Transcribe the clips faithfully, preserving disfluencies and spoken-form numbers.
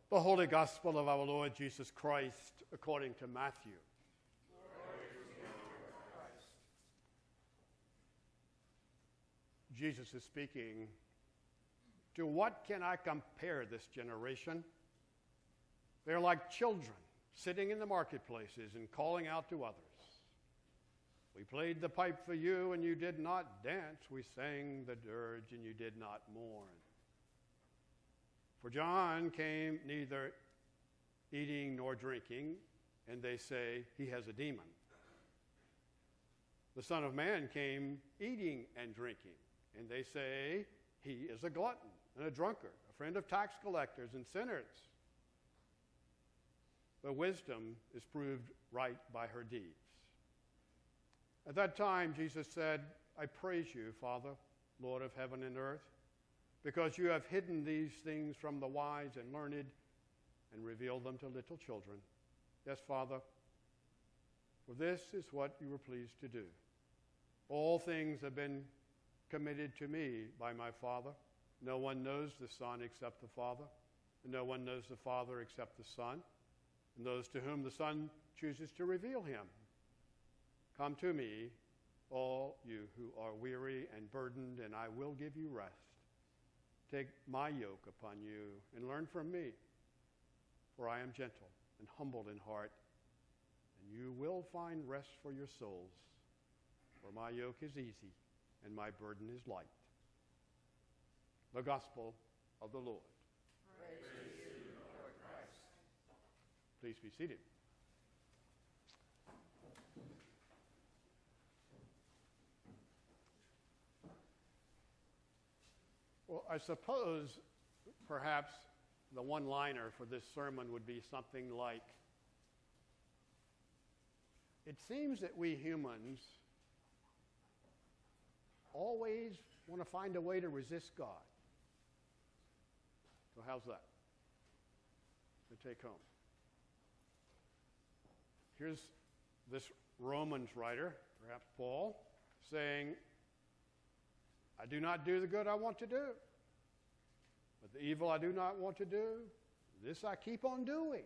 The Holy Gospel of our Lord Jesus Christ according to Matthew. Glory to you, Lord Christ. Jesus is speaking. To what can I compare this generation? They're like children sitting in the marketplaces and calling out to others. We played the pipe for you and you did not dance. We sang the dirge and you did not mourn. For John came neither eating nor drinking, and they say he has a demon. The Son of Man came eating and drinking, and they say he is a glutton and a drunkard, a friend of tax collectors and sinners. But wisdom is proved right by her deeds. At that time, Jesus said, I praise you, Father, Lord of heaven and earth, because you have hidden these things from the wise and learned and revealed them to little children. Yes, Father, for this is what you were pleased to do. All things have been committed to me by my Father. No one knows the Son except the Father, and no one knows the Father except the Son, and those to whom the Son chooses to reveal him. Come to me, all you who are weary and burdened, and I will give you rest. Take my yoke upon you and learn from me, for I am gentle and humble in heart, and you will find rest for your souls. For my yoke is easy and my burden is light. The Gospel of the Lord. Praise to you, Lord Christ. Please be seated. Well, I suppose perhaps the one-liner for this sermon would be something like, it seems that we humans always want to find a way to resist God. So how's that? To take home. Here's this Romans writer, perhaps Paul, saying, I do not do the good I want to do, but the evil I do not want to do, this I keep on doing.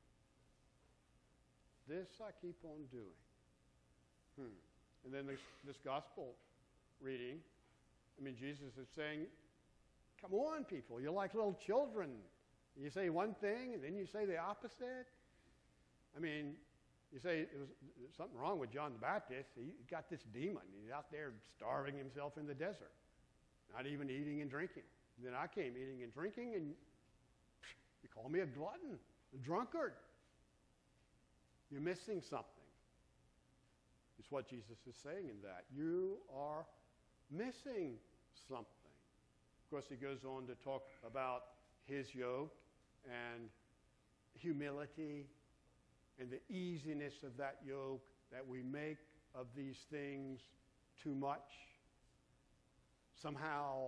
This I keep on doing. Hmm. And then this, this gospel reading, I mean, Jesus is saying, come on, people, you're like little children. You say one thing, and then you say the opposite. I mean, you say there was something wrong with John the Baptist. He got this demon. He's out there starving himself in the desert, not even eating and drinking. And then I came eating and drinking, and you call me a glutton, a drunkard. You're missing something. It's what Jesus is saying in that. You are missing something. Of course, he goes on to talk about his yoke and humility and the easiness of that yoke, that we make of these things too much. Somehow,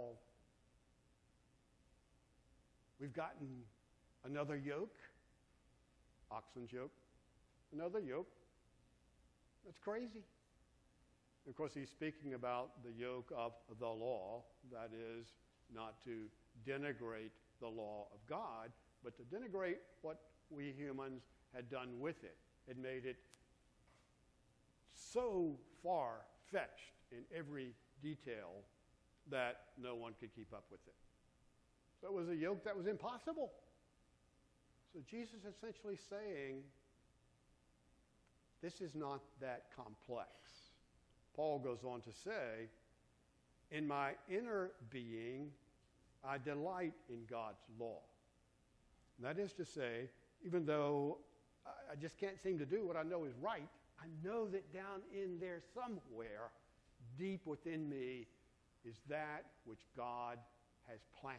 we've gotten another yoke, oxen's yoke, another yoke. That's crazy. Of course, he's speaking about the yoke of the law, that is, not to denigrate the law of God, but to denigrate what we humans had done with it. It made it so far-fetched in every detail that no one could keep up with it. So it was a yoke that was impossible. So Jesus is essentially saying, this is not that complex. Paul goes on to say, in my inner being, I delight in God's law. And that is to say, even though I just can't seem to do what I know is right, I know that down in there somewhere, deep within me, is that which God has planted.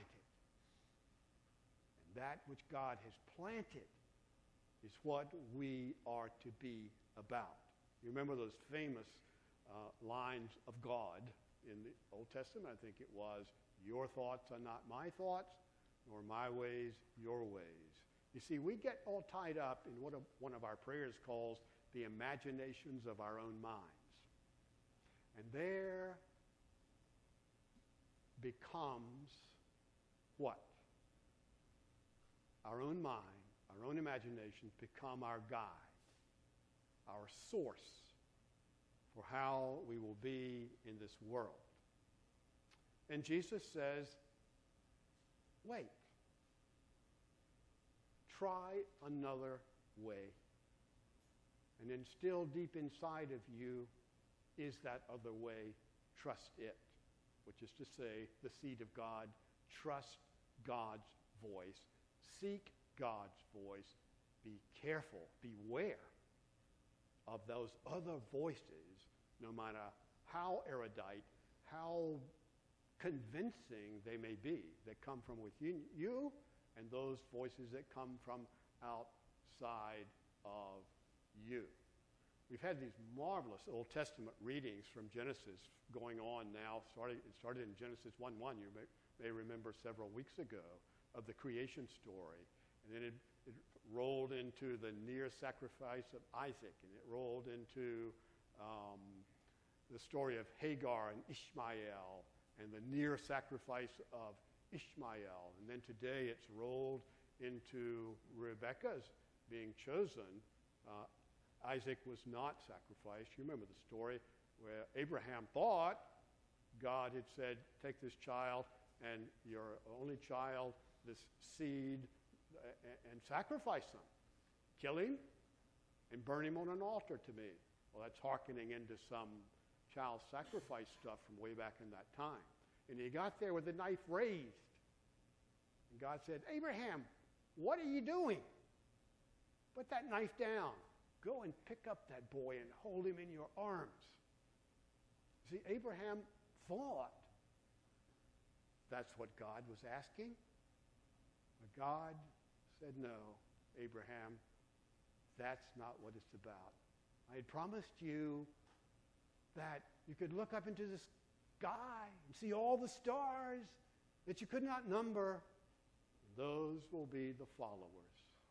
And that which God has planted is what we are to be about. You remember those famous uh, lines of God in the Old Testament? I think it was, your thoughts are not my thoughts, nor my ways your ways. You see, we get all tied up in what a, one of our prayers calls the imaginations of our own minds. And there becomes what? Our our own mind, our own imaginations become our guide, our source for how we will be in this world. And Jesus says, wait. Try another way. And then still deep inside of you is that other way. Trust it, which is to say, the seed of God. Trust God's voice. Seek God's voice. Be careful, beware of those other voices, no matter how erudite, how convincing they may be, that come from within you, and those voices that come from outside of you. We've had these marvelous Old Testament readings from Genesis going on now. Started, it started in Genesis one one, you may, may remember several weeks ago, of the creation story. And then it, it rolled into the near sacrifice of Isaac, and it rolled into um, the story of Hagar and Ishmael, and the near sacrifice of Ishmael. And then today it's rolled into Rebekah's being chosen. Uh, Isaac was not sacrificed. You remember the story where Abraham thought God had said, take this child and your only child, this seed, and sacrifice him. Kill him and burn him on an altar to me. Well, that's hearkening into some child sacrifice stuff from way back in that time. And he got there with the knife raised. And God said, Abraham, what are you doing? Put that knife down. Go and pick up that boy and hold him in your arms. See, Abraham thought that's what God was asking. But God said, no, Abraham, that's not what it's about. I had promised you that you could look up into the sky and see all the stars that you could not number. Those will be the followers.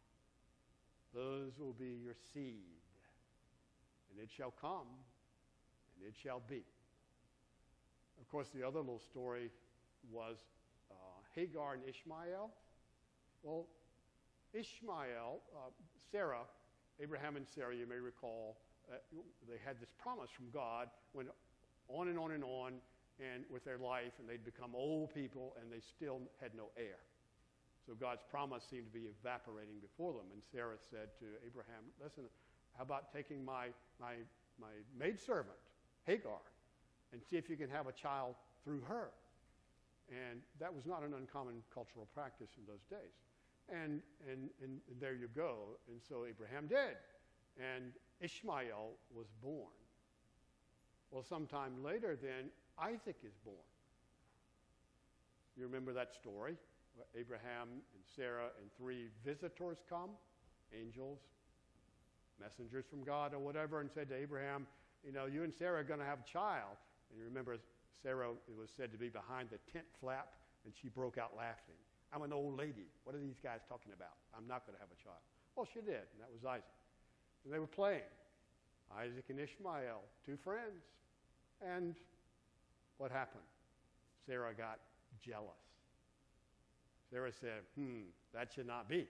Those will be your seed. And it shall come, and it shall be. Of course, the other little story was uh, Hagar and Ishmael. Well, Ishmael, uh, Sarah, Abraham and Sarah, you may recall, uh, they had this promise from God, went on and on and on and with their life, and they'd become old people, and they still had no heir. So God's promise seemed to be evaporating before them. And Sarah said to Abraham, listen, how about taking my, my, my maidservant, Hagar, and see if you can have a child through her? And that was not an uncommon cultural practice in those days. And, and, and there you go. And so Abraham did. And Ishmael was born. Well, sometime later then, Isaac is born. You remember that story? Abraham and Sarah and three visitors come, angels, messengers from God or whatever, and said to Abraham, you know, you and Sarah are going to have a child. And you remember Sarah, it was said to be behind the tent flap, and she broke out laughing. I'm an old lady. What are these guys talking about? I'm not going to have a child. Well, she did, and that was Isaac. And they were playing. Isaac and Ishmael, two friends. And what happened? Sarah got jealous. Sarah said, hmm, that should not be.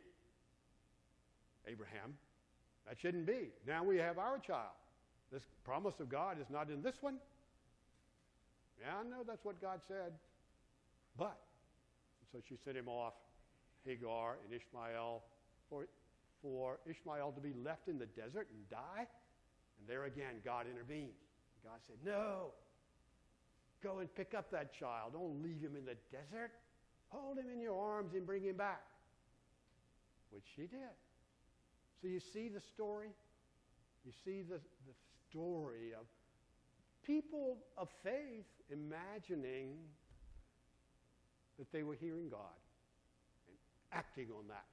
Abraham, that shouldn't be. Now we have our child. This promise of God is not in this one. Yeah, I know that's what God said. But, so she sent him off, Hagar and Ishmael, for, for Ishmael to be left in the desert and die. And there again, God intervened. God said, no, go and pick up that child. Don't leave him in the desert. Hold him in your arms and bring him back. Which she did. So you see the story? You see the, the story of people of faith imagining that they were hearing God and acting on that.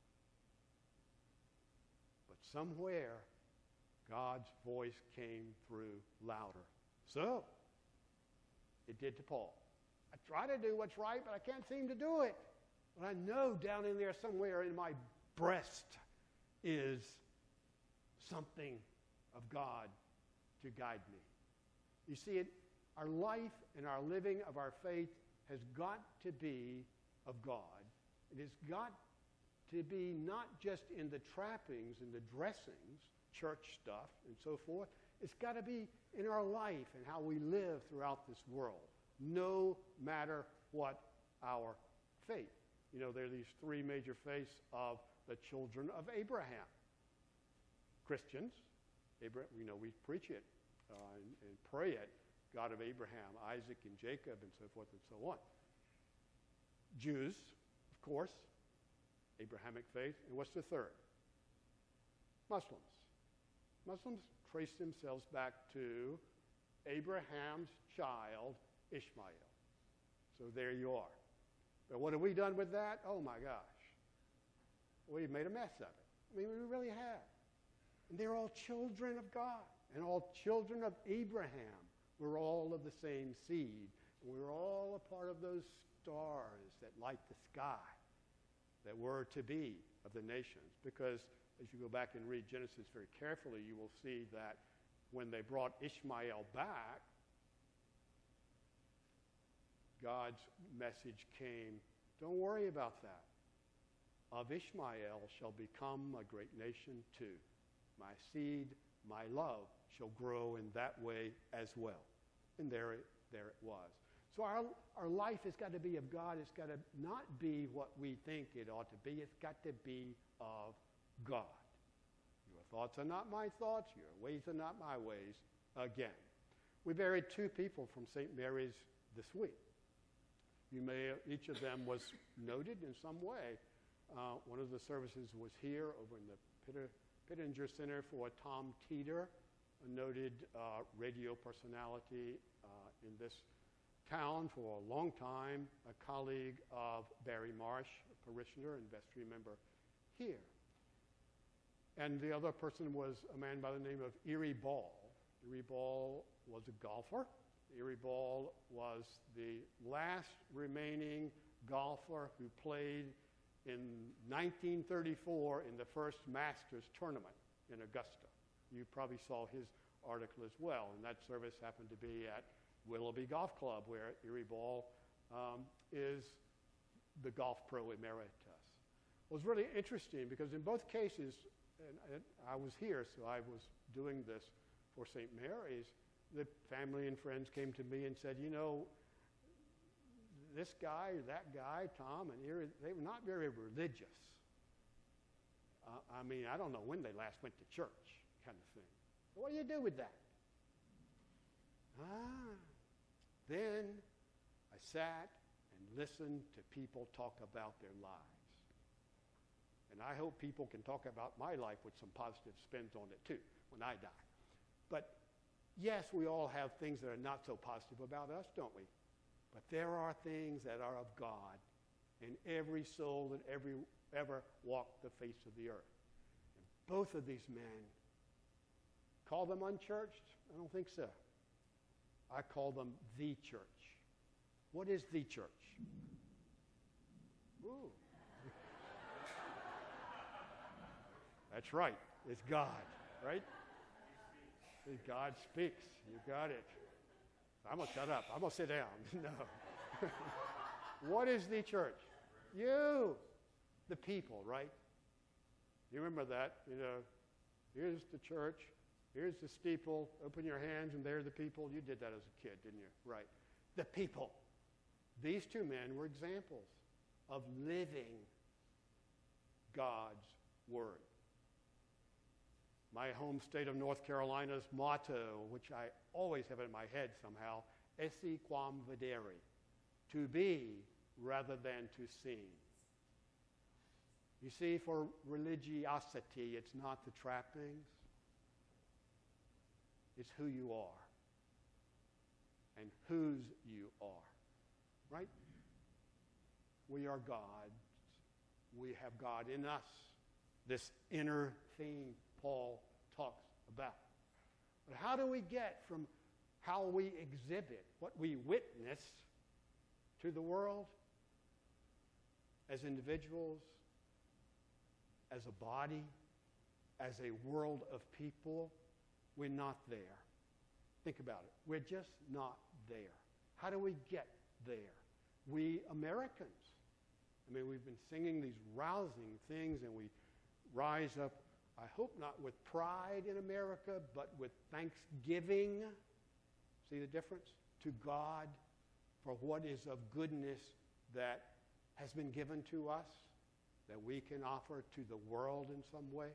But somewhere, God's voice came through louder. So, it did to Paul. I try to do what's right, but I can't seem to do it. But I know down in there somewhere in my breast is something of God to guide me. You see, it, our life and our living of our faith has got to be of God. It has got to be not just in the trappings and the dressings, church stuff and so forth. It's got to be in our life and how we live throughout this world, no matter what our faith. You know, there are these three major faiths of the children of Abraham. Christians, Abraham, you know, we preach it uh, and, and pray it, God of Abraham, Isaac, and Jacob, and so forth and so on. Jews, of course, Abrahamic faith. And what's the third? Muslims. Muslims trace themselves back to Abraham's child, Ishmael. So there you are. But what have we done with that? Oh my gosh. We've made a mess of it. I mean, we really have. And they're all children of God and all children of Abraham. We're all of the same seed. And we're all a part of those stars that light the sky that were to be of the nations. Because as you go back and read Genesis very carefully, you will see that when they brought Ishmael back, God's message came, don't worry about that. Of Ishmael shall become a great nation too. My seed, my love shall grow in that way as well. And there it, there it was. So our, our life has got to be of God. It's got to not be what we think it ought to be. It's got to be of God. Your thoughts are not my thoughts. Your ways are not my ways. Again, we buried two people from Saint Mary's this week. You may, each of them was noted in some way. Uh, one of the services was here over in the Pitter, Pittenger Center for Tom Teeter, a noted uh, radio personality uh, in this town for a long time, a colleague of Barry Marsh, a parishioner and vestry member here. And the other person was a man by the name of Erie Ball. Erie Ball was a golfer. Erie Ball was the last remaining golfer who played in nineteen thirty-four in the first Masters tournament in Augusta. You probably saw his article as well, and that service happened to be at Willoughby Golf Club, where Erie Ball um, is the golf pro emeritus. It was really interesting because in both cases, and, and I was here, so I was doing this for Saint Mary's, the family and friends came to me and said, you know, this guy, that guy, Tom, and Erie, they were not very religious. Uh, I mean, I don't know when they last went to church, kind of thing. What do you do with that? Ah, then I sat and listened to people talk about their lives. And I hope people can talk about my life with some positive spins on it too when I die. But yes, we all have things that are not so positive about us, don't we? But there are things that are of God in every soul that every, ever walked the face of the earth. And both of these men, call them unchurched? I don't think so. I call them the church. What is the church? Ooh. That's right. It's God, right? God speaks. You got it. I'm going to shut up. I'm going to sit down. No. What is the church? You, the people, right? You remember that? You know, here's the church. Here's the steeple. Open your hands, and there are the people. You did that as a kid, didn't you? Right. The people. These two men were examples of living God's word. My home state of North Carolina's motto, which I always have in my head somehow, esse quam videre, to be rather than to seem. You see, for religiosity, it's not the trappings, it's who you are and whose you are, right? We are God's. We have God in us, this inner theme Paul talks about. But how do we get from how we exhibit, what we witness to the world as individuals, as a body, as a world of people? We're not there. Think about it. We're just not there. How do we get there? We Americans, I mean, we've been singing these rousing things, and we rise up, I hope not with pride in America, but with thanksgiving. See the difference? To God for what is of goodness that has been given to us, that we can offer to the world in some way.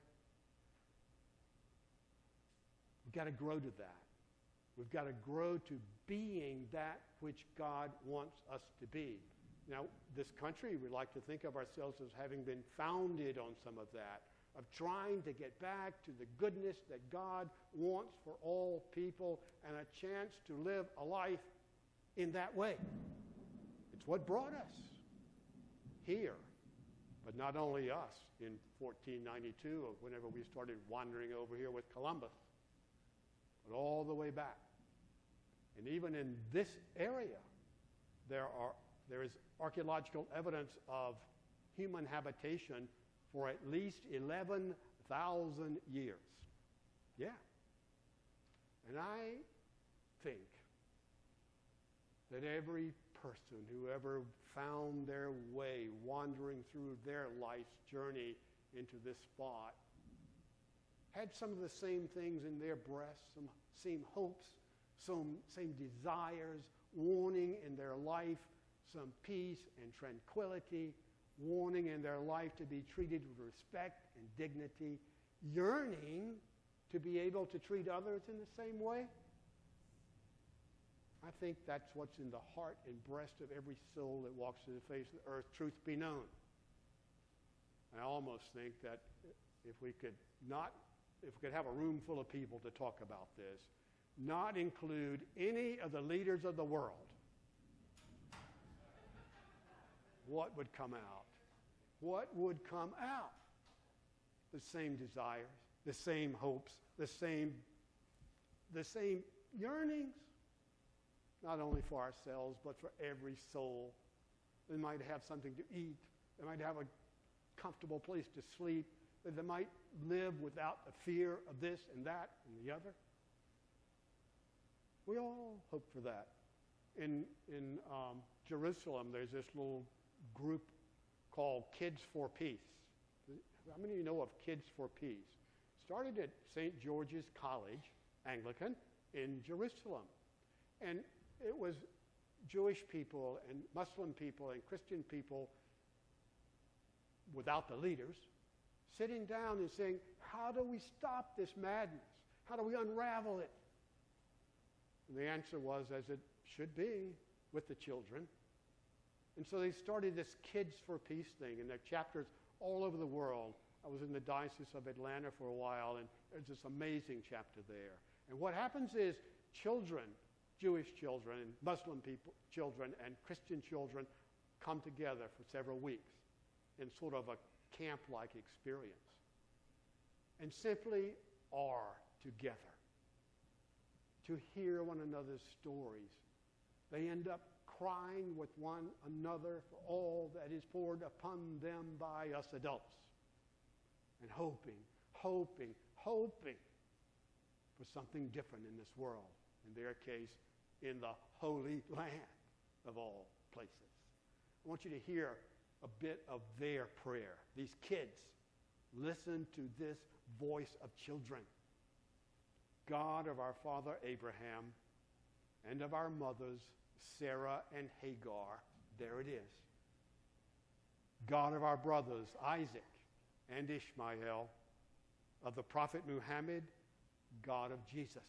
We've got to grow to that. We've got to grow to being that which God wants us to be. Now, this country, we like to think of ourselves as having been founded on some of that, of trying to get back to the goodness that God wants for all people and a chance to live a life in that way. It's what brought us here. But not only us in fourteen ninety-two, or whenever we started wandering over here with Columbus, but all the way back. And even in this area, there are there is archaeological evidence of human habitation for at least eleven thousand years. Yeah. And I think that every person who ever found their way wandering through their life's journey into this spot had some of the same things in their breasts, some same hopes, some same desires, wanting in their life some peace and tranquility, wanting in their life to be treated with respect and dignity, yearning to be able to treat others in the same way. I think that's what's in the heart and breast of every soul that walks to the face of the earth, truth be known. I almost think that if we could not, if we could have a room full of people to talk about this, not include any of the leaders of the world, what would come out? What would come out? The same desires, the same hopes, the same, the same yearnings. Not only for ourselves, but for every soul. They might have something to eat. They might have a comfortable place to sleep. That they might live without the fear of this and that and the other. We all hope for that. In, in um, Jerusalem, there's this little group called Kids for Peace. How many of you know of Kids for Peace? Started at Saint George's College, Anglican, in Jerusalem. And it was Jewish people and Muslim people and Christian people, without the leaders, sitting down and saying, how do we stop this madness? How do we unravel it? And the answer was, as it should be, with the children. And so they started this Kids for Peace thing, and there are chapters all over the world. I was in the Diocese of Atlanta for a while, and there's this amazing chapter there. And what happens is children, Jewish children and Muslim people, children and Christian children come together for several weeks in sort of a camp-like experience and simply are together to hear one another's stories. They end up crying with one another for all that is poured upon them by us adults and hoping, hoping, hoping for something different in this world. In their case, in the Holy Land of all places. I want you to hear a bit of their prayer. These kids, listen to this voice of children. God of our father Abraham and of our mothers Sarah and Hagar, there it is. God of our brothers Isaac and Ishmael, of the prophet Muhammad, God of Jesus.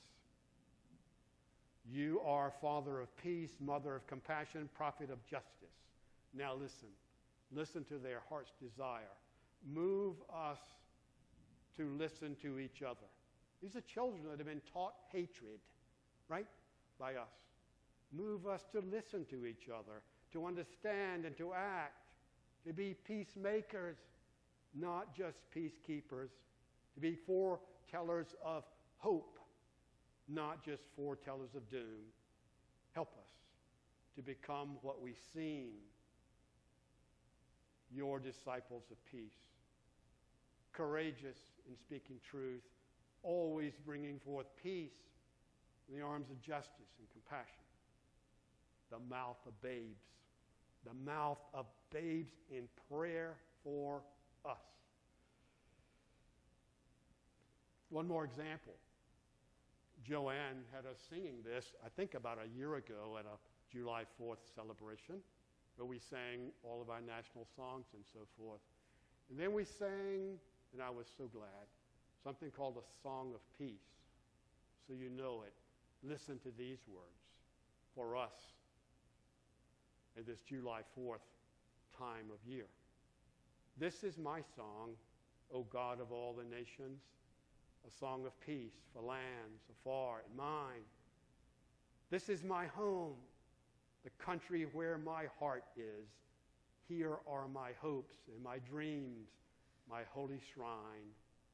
You are Father of peace, Mother of compassion, Prophet of justice. Now listen. Listen to their heart's desire. Move us to listen to each other. These are children that have been taught hatred, right, by us. Move us to listen to each other, to understand and to act, to be peacemakers, not just peacekeepers, to be foretellers of hope, not just foretellers of doom. Help us to become what we seem, your disciples of peace, courageous in speaking truth, always bringing forth peace in the arms of justice and compassion, the mouth of babes, the mouth of babes in prayer for us. One more example. Joanne had us singing this, I think about a year ago at a July fourth celebration, where we sang all of our national songs and so forth. And then we sang, and I was so glad, something called a Song of Peace. So you know it. Listen to these words for us at this July fourth time of year. This is my song, O God of all the nations, a song of peace for lands afar and mine. This is my home, the country where my heart is. Here are my hopes and my dreams, my holy shrine.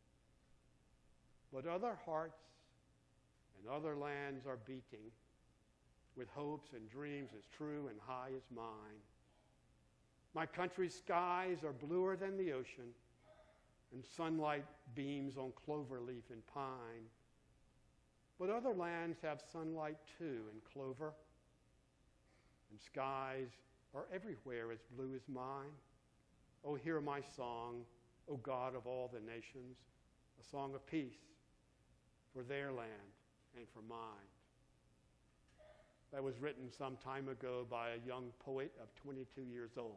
But other hearts and other lands are beating with hopes and dreams as true and high as mine. My country's skies are bluer than the ocean, and sunlight beams on clover leaf and pine. But other lands have sunlight too, and clover, and skies are everywhere as blue as mine. Oh, hear my song, O God of all the nations, a song of peace for their land and for mine. That was written some time ago by a young poet of twenty-two years old.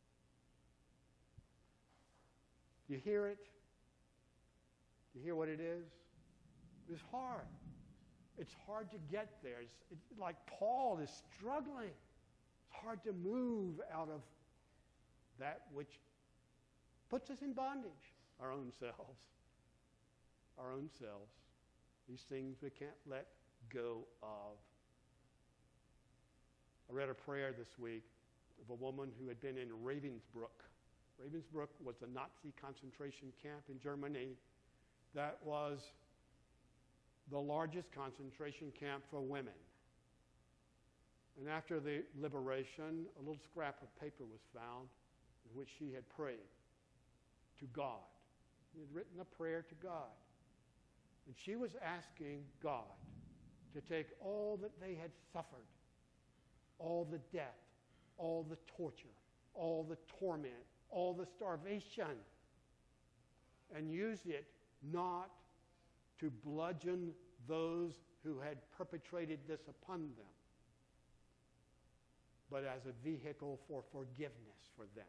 Do you hear it? Do you hear what it is? It's hard. It's hard to get there. It's, it's like Paul is struggling. It's hard to move out of that which puts us in bondage, our own selves. Our own selves. These things we can't let go of. I read a prayer this week of a woman who had been in Ravensbrück. Ravensbrück was a Nazi concentration camp in Germany that was the largest concentration camp for women. And after the liberation, a little scrap of paper was found in which she had prayed to God. She had written a prayer to God. And she was asking God to take all that they had suffered, all the death, all the torture, all the torment, all the starvation, and use it not to bludgeon those who had perpetrated this upon them, but as a vehicle for forgiveness for them.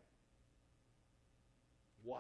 Wow.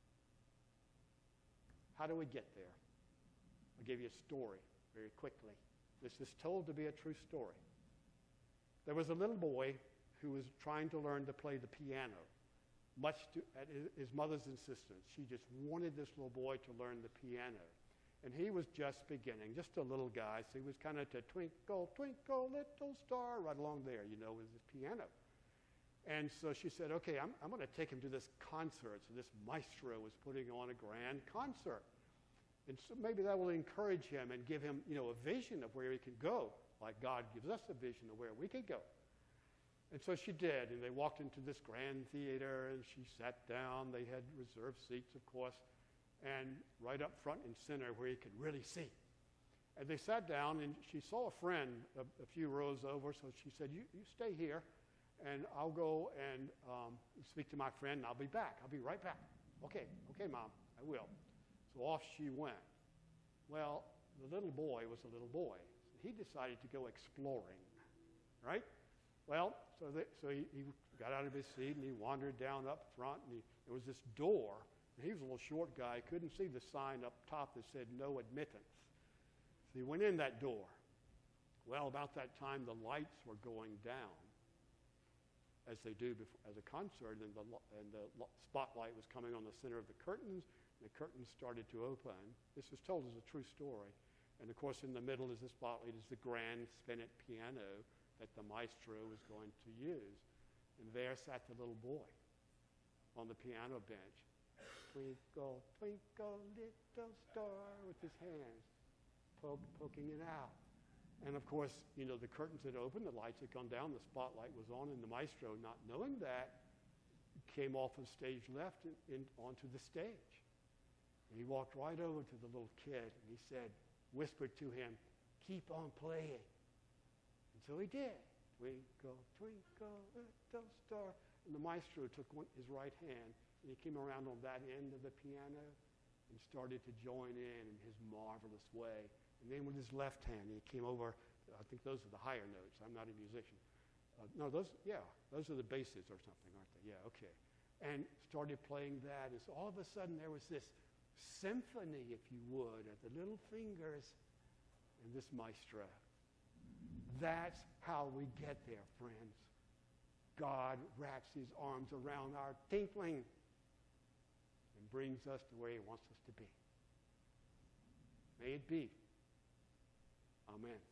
How do we get there? I'll give you a story very quickly. This is told to be a true story. There was a little boy who was trying to learn to play the piano, much to, at his mother's insistence. She just wanted this little boy to learn the piano. And he was just beginning, just a little guy, so he was kind of to twinkle, twinkle, little star, right along there, you know, with his piano. And so she said, okay, I'm, I'm going to take him to this concert. So this maestro was putting on a grand concert. And so maybe that will encourage him and give him, you know, a vision of where he can go, like God gives us a vision of where we could go. And so she did, and they walked into this grand theater, and she sat down. They had reserved seats, of course, and right up front and center where he could really see. And they sat down, and she saw a friend a, a few rows over, so she said, you, you stay here, and I'll go and um, speak to my friend, and I'll be back. I'll be right back. Okay, okay, Mom, I will. So off she went. Well, the little boy was a little boy. So he decided to go exploring, right? Well, so, they, so he, he got out of his seat, and he wandered down up front, and he, there was this door. And he was a little short guy. Couldn't see the sign up top that said no admittance. So he went in that door. Well, about that time, the lights were going down, as they do before, as a concert, and the, and the spotlight was coming on the center of the curtains, and the curtains started to open. This is told as a true story. And, of course, in the middle is the spotlight, is the grand spinet piano that the maestro was going to use. And there sat the little boy on the piano bench. Twinkle, twinkle, little star, with his hands poke, poking it out. And, of course, you know, the curtains had opened, the lights had gone down, the spotlight was on, and the maestro, not knowing that, came off of stage left and, and onto the stage. And he walked right over to the little kid, and he said, whispered to him, keep on playing. And so he did. Twinkle, twinkle, little star. And the maestro took one, his right hand, and he came around on that end of the piano and started to join in in his marvelous way. And then with his left hand, he came over. I think those are the higher notes. I'm not a musician. Uh, no, those, yeah, those are the basses or something, aren't they? Yeah, okay. And started playing that. And so all of a sudden there was this symphony, if you would, of the little fingers and this maestro. That's how we get there, friends. God wraps his arms around our tinkling and brings us to where he wants us to be. May it be. Amen.